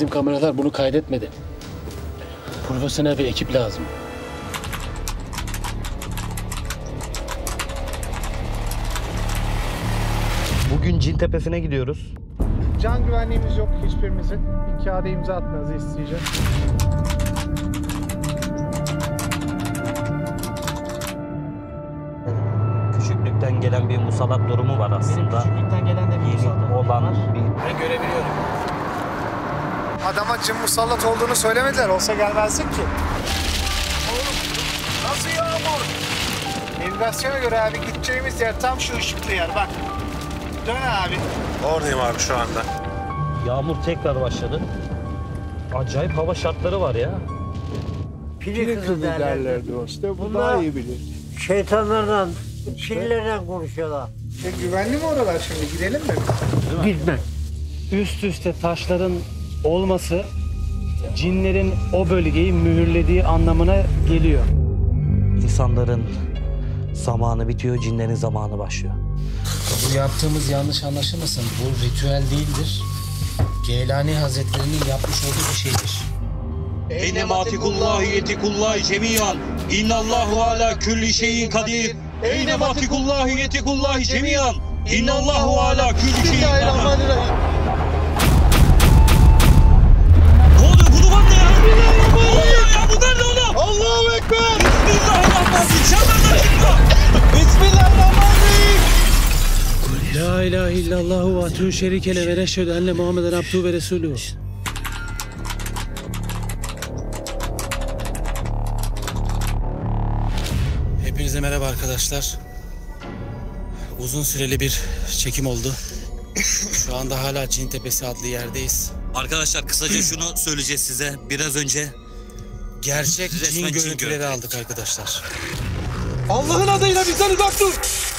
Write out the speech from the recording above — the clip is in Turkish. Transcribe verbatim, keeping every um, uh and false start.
bizim kameralar bunu kaydetmedi. Profesyonel bir ekip lazım. Bugün Cin Tepesi'ne gidiyoruz. Can güvenliğimiz yok hiçbirimizin. Bir kağıda imza atmanızı isteyeceğim. Küçüklükten gelen bir musallat durumu var aslında. Benim küçüklükten gelen de bir Yeni musallat olan var. bir... Ben görebiliyorum. Adama cin musallat olduğunu söylemediler. Olsa gelmezdik ki. Oğlum nasıl yağmur? Navigasyona göre abi gideceğimiz yer tam şu ışıklı yer bak. Dön abi. Oradayım abi şu anda. Yağmur tekrar başladı. Acayip hava şartları var ya. Pili kızı derlerdi işte. Bu Bunlar daha iyi bilir. şeytanlardan, pillerden konuşuyorlar. E, güvenli mi oralar şimdi? Gidelim mi? Gitme. Üst üste taşların olması cinlerin o bölgeyi mühürlediği anlamına geliyor. İnsanların zamanı bitiyor, cinlerin zamanı başlıyor. Bu yaptığımız yanlış anlaşılmasın. Bu ritüel değildir. Geylani Hazretleri'nin yapmış olduğu bir şeydir. Eyne matikullahi yetikullahi cemiyan. İnnallahu ala külli şeyin kadir. Eyne matikullahi yetikullahi cemiyan. İnnallahu ala külli şeyin kadir. Ne oluyor? Bu duman ne ya? Ne oluyor ya? Bu nerede oğlum? Allahu Ekber. Bismillahirrahmanirrahim. Çadırdan çıkma. Bismillahirrahmanirrahim. La ilahe illallah ve atû şerikele ve neşhedü enne Muhammeden abdû ve resûlû. Hepinize merhaba arkadaşlar. Uzun süreli bir çekim oldu. Şu anda hala Cin Tepesi adlı yerdeyiz. Arkadaşlar kısaca şunu söyleyeceğiz size. Biraz önce Gerçek resmen cin cin görüntüleri gördük. aldık arkadaşlar. Allah'ın adıyla bizden uzak dur.